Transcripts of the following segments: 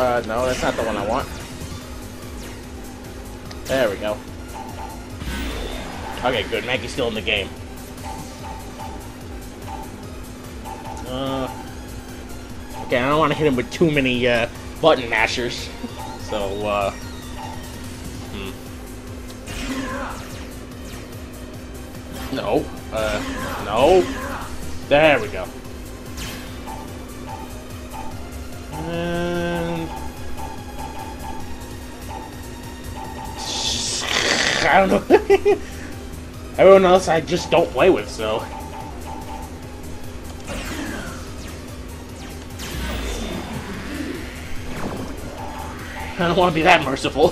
No, that's not the one I want. There we go. Okay, good. Mankey's still in the game. Okay, I don't want to hit him with too many, button mashers. So, No. No. There we go. And... I don't know. Everyone else I just don't play with, so... I don't want to be that merciful.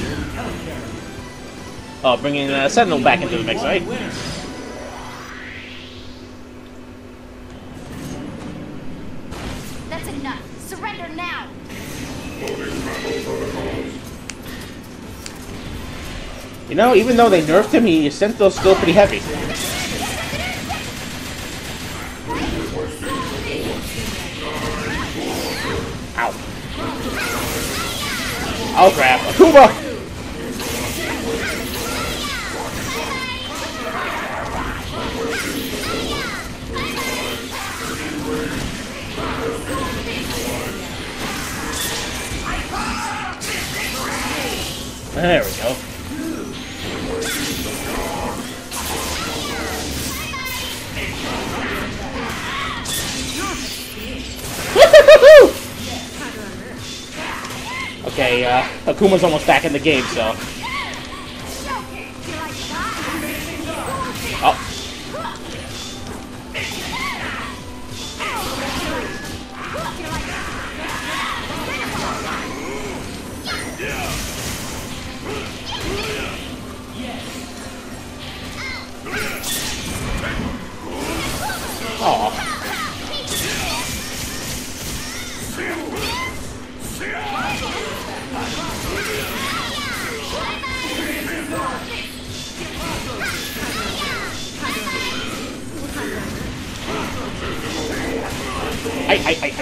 Oh, bringing Sentinel back into the mix, right? That's enough. Surrender now. You know, even though they nerfed him, Sentinel's still pretty heavy. Ow. Oh crap, Akuma! There we go. Okay, Akuma's almost back in the game, so... Oh. Oh. Ay.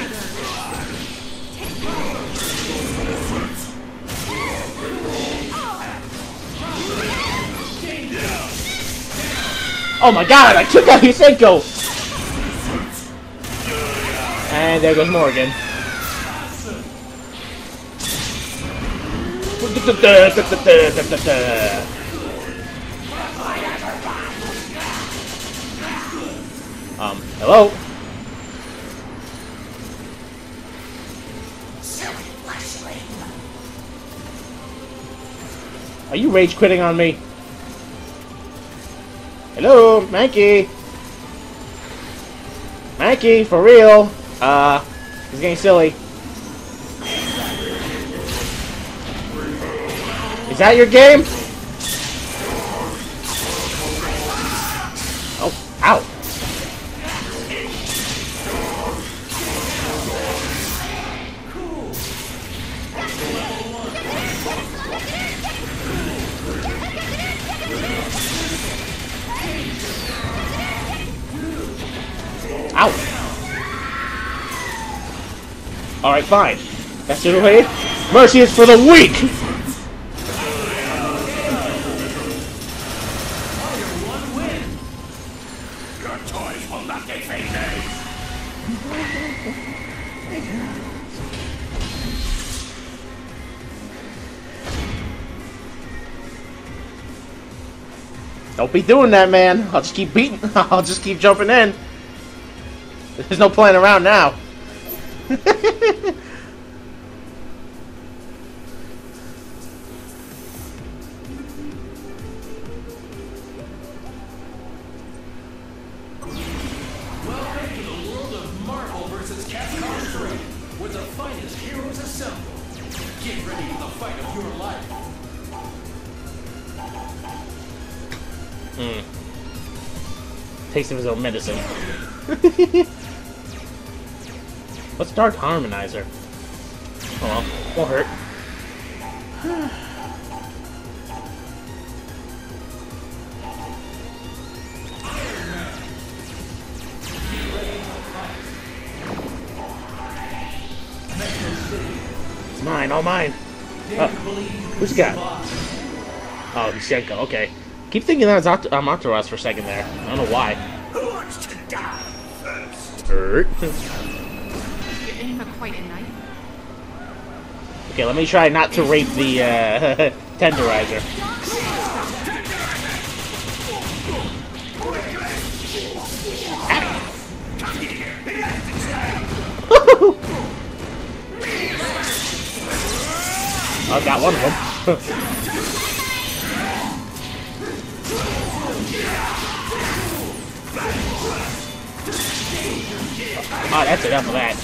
Oh my god, I took out Yusenko! And there goes Morgan. Hello? Are you rage quitting on me? Hello, Mankey? Mankey, for real? He's getting silly. Is that your game? Oh, ow. Ow! Alright, fine. That's the way. Mercy is for the weak! Your toys will not defeat me! Don't be doing that, man. I'll just keep beating. I'll just keep jumping in. There's no playing around now. Welcome to the world of Marvel vs. Capcom 3, where the finest heroes assemble. Get ready for the fight of your life. Taste of his own medicine. What's Dark Harmonizer? Oh well, won't hurt. mine, all mine. Who's got? Oh, Hushenko, okay. Keep thinking that was Amaterasu for a second there. I don't know why. Who wants to die first? Hurt. You're in for quite a night. Okay, let me try not to rape the tenderizer. I got one of them. Oh, that's enough of that.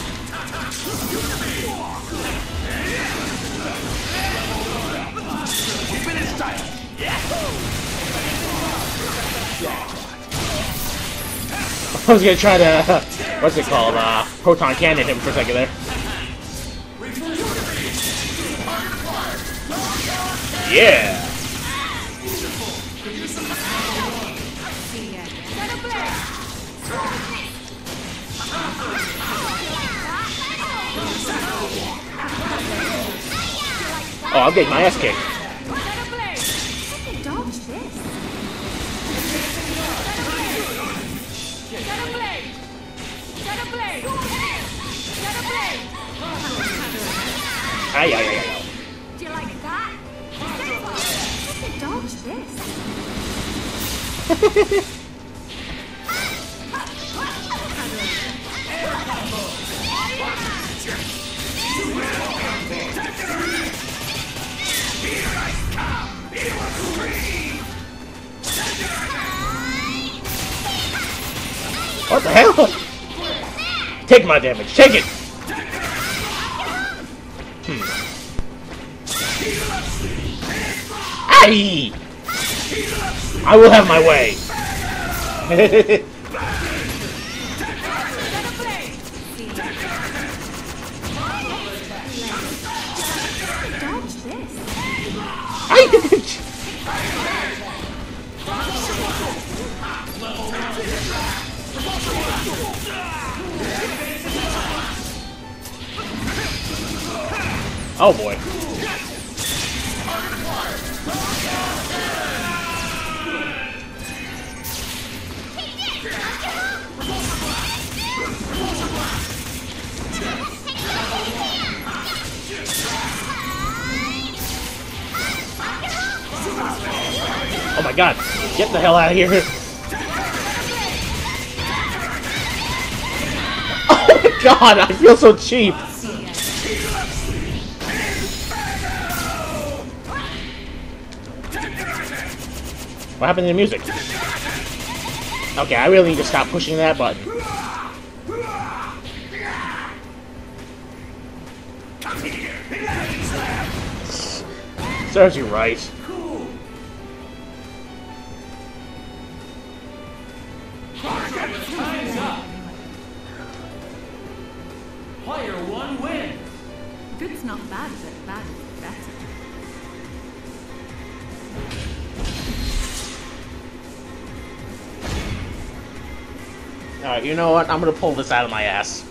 I was gonna try to, what's it called, proton cannon him for a second there. Yeah! Oh, I'm getting my ass kicked. Dodge this. Ay, ay, ay, ay. Do you like that? Dodge this. What the hell? Take my damage. Take it. Aye! I will have my way. Dodge this. Oh boy. Oh my god. Get the hell out of here. Oh my god, I feel so cheap. What happened to the music? Okay, I really need to stop pushing that button. Serves you right. Cool. Time's up. Player one wins. Good's not bad, but bad is better. Alright, you know what? I'm gonna pull this out of my ass.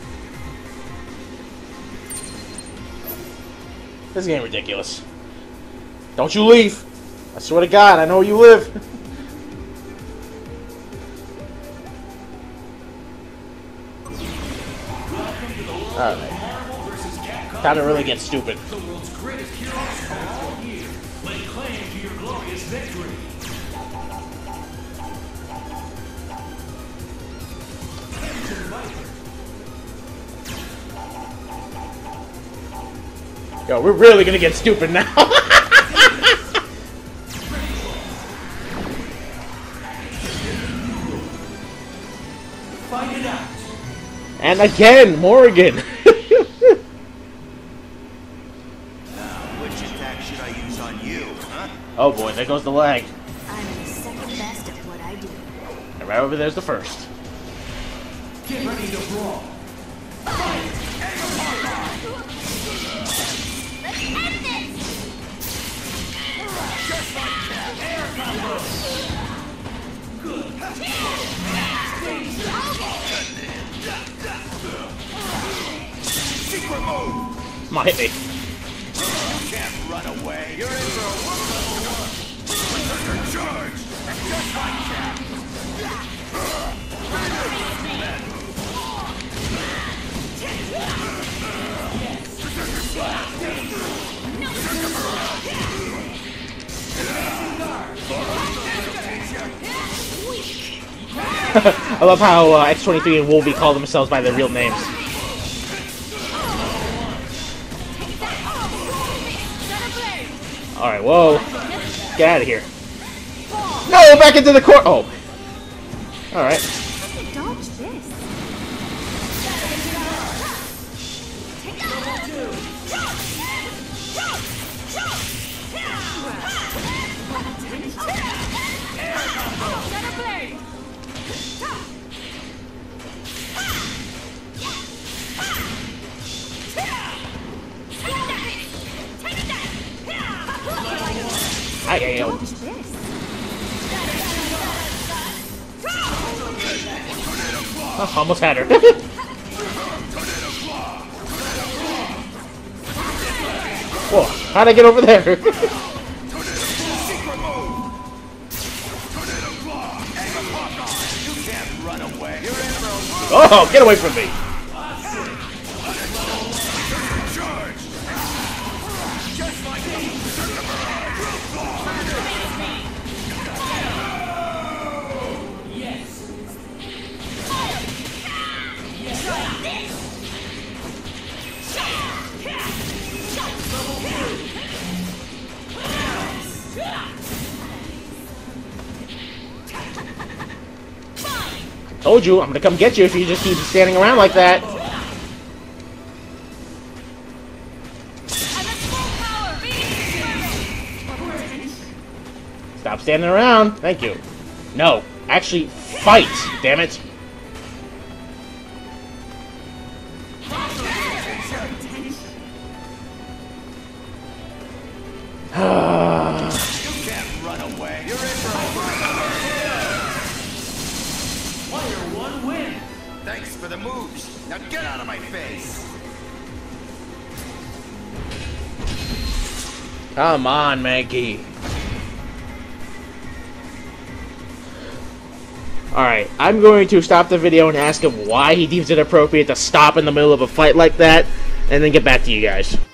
This game ridiculous. Don't you leave! I swear to God, I know where you live! Alright. Time to really get stupid. The world's greatest heroes are all here. Lay claim to your glorious victory. Crimson Viper. Yo, we're really gonna get stupid now. Fight it out. And again, Morrigan. Which attack should I use on you, huh? Oh boy, there goes the lag. I'm the second best at what I do. And right over there's the first. Get ready to brawl. Let's end this! Secret move! Come on, hit me. run away. You're in for a whoop. Berserker charge! And just like that. I love how X-23 and Wolvie call themselves by their real names. Alright, whoa. Get out of here. No, back into the court. Oh. Alright. Dodge this. Hi, Dodge this. Oh, almost had her. Whoa, how'd I get over there? Oh, get away from me! Told you, I'm gonna come get you if you just keep standing around like that. Stop standing around. Thank you. No, actually, fight, damn it. Thanks for the moves. Now get out of my face. Come on, Mankey. Alright, I'm going to stop the video and ask him why he deems it appropriate to stop in the middle of a fight like that, and then get back to you guys.